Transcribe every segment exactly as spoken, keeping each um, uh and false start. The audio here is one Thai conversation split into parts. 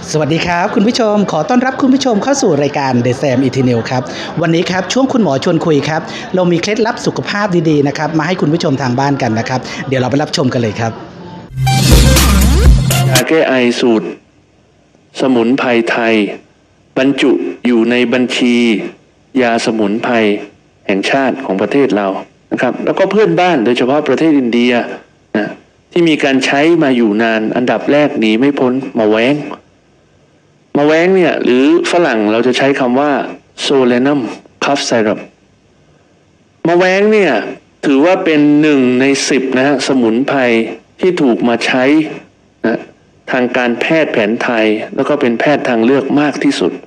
สวัสดีครับคุณผู้ชมขอต้อนรับคุณผู้ชมเข้าสู่รายการ The Sam Eternal ครับวันนี้ครับช่วงคุณหมอชวนคุยครับเรามีเคล็ดลับสุขภาพดีๆนะครับมาให้คุณผู้ชมทางบ้านกันนะครับเดี๋ยวเราไปรับชมกันเลยครับยาแก้ไอสูตรสมุนไพรไทยบรรจุอยู่ในบัญชียาสมุนไพรแห่งชาติของประเทศเรานะครับแล้วก็เพื่อนบ้านโดยเฉพาะประเทศอินเดียนะที่มีการใช้มาอยู่นานอันดับแรกหนีไม่พ้นมะแว้งมะแว้งเนี่ยหรือฝรั่งเราจะใช้คำว่าโซเลนัมคัฟไซรัปมะแว้งเนี่ยถือว่าเป็นหนึ่งในสิบนะฮะสมุนไพรที่ถูกมาใช้นะทางการแพทย์แผนไทยแล้วก็เป็นแพทย์ทางเลือกมากที่สุด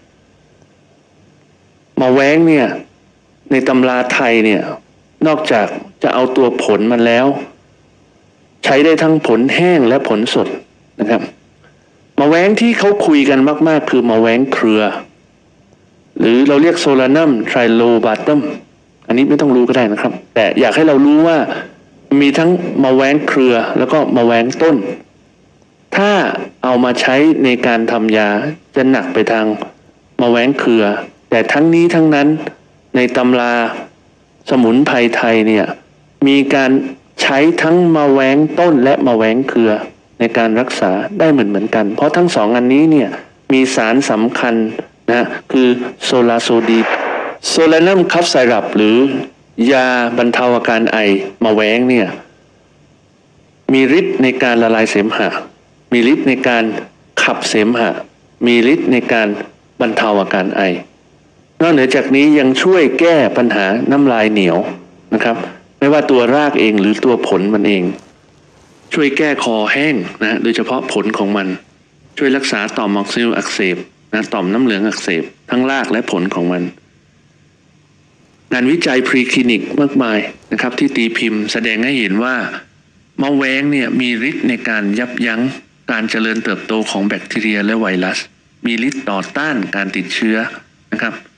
มะแว้งเนี่ยในตำราไทยเนี่ยนอกจากจะเอาตัวผลมันแล้วใช้ได้ทั้งผลแห้งและผลสดนะครับมะแว้งที่เขาคุยกันมากๆคือมะแว้งเครือหรือเราเรียกโซลานัมไทรโลบาตัมอันนี้ไม่ต้องรู้ก็ได้นะครับแต่อยากให้เรารู้ว่ามีทั้งมะแว้งเครือแล้วก็มะแว้งต้นถ้าเอามาใช้ในการทำยาจะหนักไปทางมะแว้งเครือแต่ทั้งนี้ทั้งนั้นในตำราสมุนไพรไทยเนี่ยมีการใช้ทั้งมะแว้งต้นและมะแว้งเครือในการรักษาได้เหมือนเหมือนกันเพราะทั้งสองอันนี้เนี่ยมีสารสำคัญนะคือโซลาโซดีโซลานัมคัฟไซรัปหรือยาบรรเทาอาการไอมะแว้งเนี่ยมีฤทธิ์ในการละลายเสมหะมีฤทธิ์ในการขับเสมหะมีฤทธิ์ในการบรรเทาอาการไอนอกเหนือจากนี้ยังช่วยแก้ปัญหาน้ำลายเหนียวนะครับไม่ว่าตัวรากเองหรือตัวผลมันเองช่วยแก้คอแห้งนะโดยเฉพาะผลของมันช่วยรักษาต่อมออกซิลอักเสบนะต่อมน้ำเหลืองอักเสบทั้งรากและผลของมันงานวิจัยพรีคลินิกมากมายนะครับที่ตีพิมพ์แสดงให้เห็นว่ามะแว้งเนี่ยมีฤทธิ์ในการยับยั้งการเจริญเติบโตของแบคทีเรียและไวรัสมีฤทธิ์ต่อต้านการติดเชื้อนะครับ